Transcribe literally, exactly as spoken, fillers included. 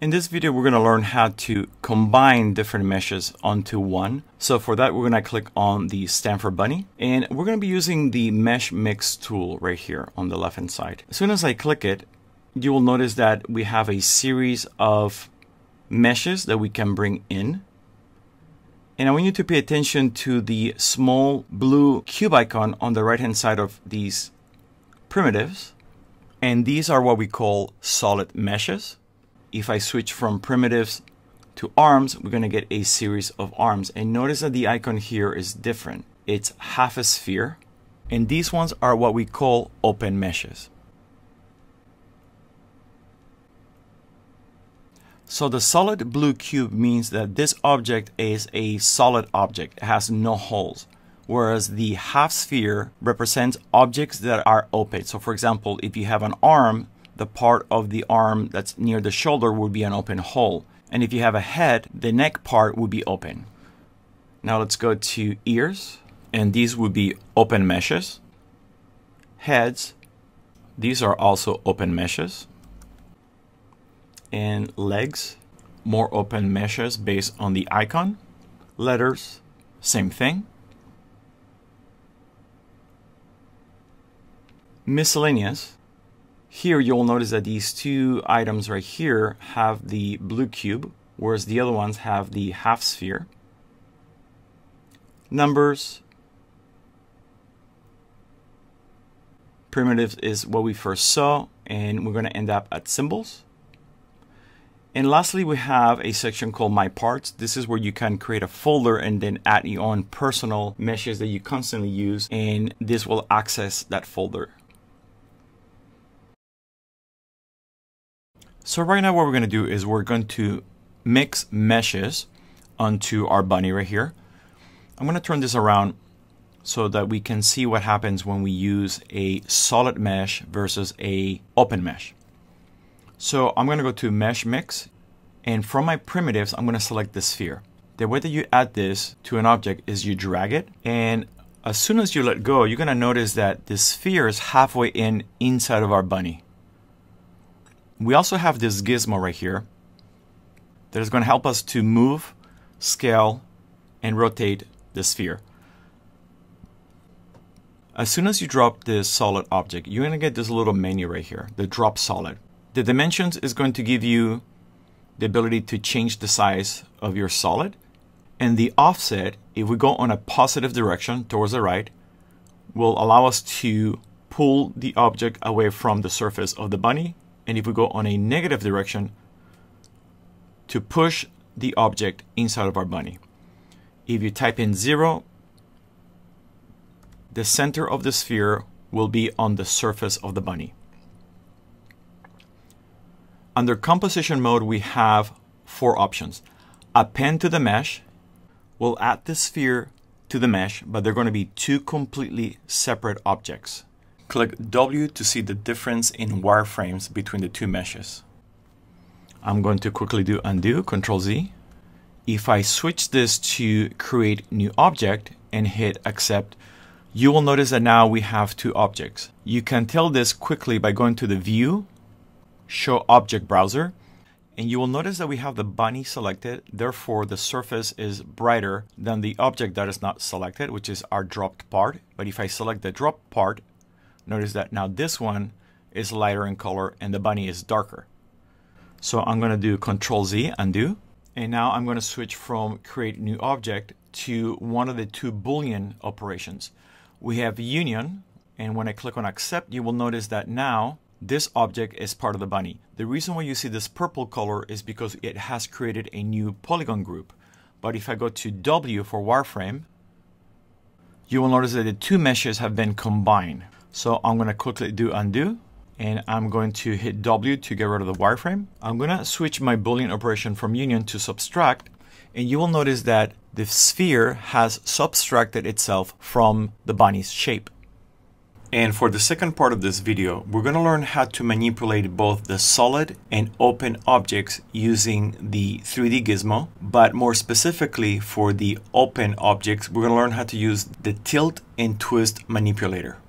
In this video, we're going to learn how to combine different meshes onto one. So for that, we're going to click on the Stanford Bunny, and we're going to be using the Meshmix tool right here on the left-hand side. As soon as I click it, you will notice that we have a series of meshes that we can bring in. And I want you to pay attention to the small blue cube icon on the right-hand side of these primitives. And these are what we call solid meshes. If I switch from primitives to arms, we're going to get a series of arms. And notice that the icon here is different. It's half a sphere. And these ones are what we call open meshes. So the solid blue cube means that this object is a solid object. It has no holes. Whereas the half sphere represents objects that are open. So for example, if you have an arm, the part of the arm that's near the shoulder would be an open hole. And if you have a head, the neck part would be open. Now let's go to ears, and these would be open meshes. Heads, these are also open meshes. And legs, more open meshes based on the icon. Letters, same thing. Miscellaneous. Here you'll notice that these two items right here have the blue cube, whereas the other ones have the half sphere. Numbers. Primitives is what we first saw, and we're going to end up at symbols. And lastly, we have a section called My Parts. This is where you can create a folder and then add your own personal meshes that you constantly use, and this will access that folder. So right now what we're going to do is we're going to mix meshes onto our bunny right here. I'm going to turn this around so that we can see what happens when we use a solid mesh versus a open mesh. So I'm going to go to Meshmix, and from my primitives, I'm going to select the sphere. The way that you add this to an object is you drag it, and as soon as you let go, you're going to notice that the sphere is halfway in inside of our bunny. We also have this gizmo right here that is going to help us to move, scale, and rotate the sphere. As soon as you drop this solid object, you're going to get this little menu right here, the drop solid. The dimensions is going to give you the ability to change the size of your solid. And the offset, if we go on a positive direction towards the right, will allow us to pull the object away from the surface of the bunny. And if we go on a negative direction, to push the object inside of our bunny. If you type in zero, the center of the sphere will be on the surface of the bunny. Under composition mode, we have four options. Append to the mesh. We'll add the sphere to the mesh, but they're going to be two completely separate objects. Click W to see the difference in wireframes between the two meshes. I'm going to quickly do undo, Control Z. If I switch this to create new object and hit accept, you will notice that now we have two objects. You can tell this quickly by going to the View, Show Object Browser, and you will notice that we have the bunny selected. Therefore, the surface is brighter than the object that is not selected, which is our dropped part. But if I select the dropped part, notice that now this one is lighter in color and the bunny is darker. So I'm going to do Control Z, undo. And now I'm going to switch from create new object to one of the two Boolean operations. We have union, and when I click on accept, you will notice that now this object is part of the bunny. The reason why you see this purple color is because it has created a new polygon group. But if I go to W for wireframe, you will notice that the two meshes have been combined. So I'm going to quickly do undo, and I'm going to hit W to get rid of the wireframe. I'm going to switch my Boolean operation from union to subtract, and you will notice that the sphere has subtracted itself from the bunny's shape. And for the second part of this video, we're going to learn how to manipulate both the solid and open objects using the three D gizmo, but more specifically for the open objects, we're going to learn how to use the tilt and twist manipulator.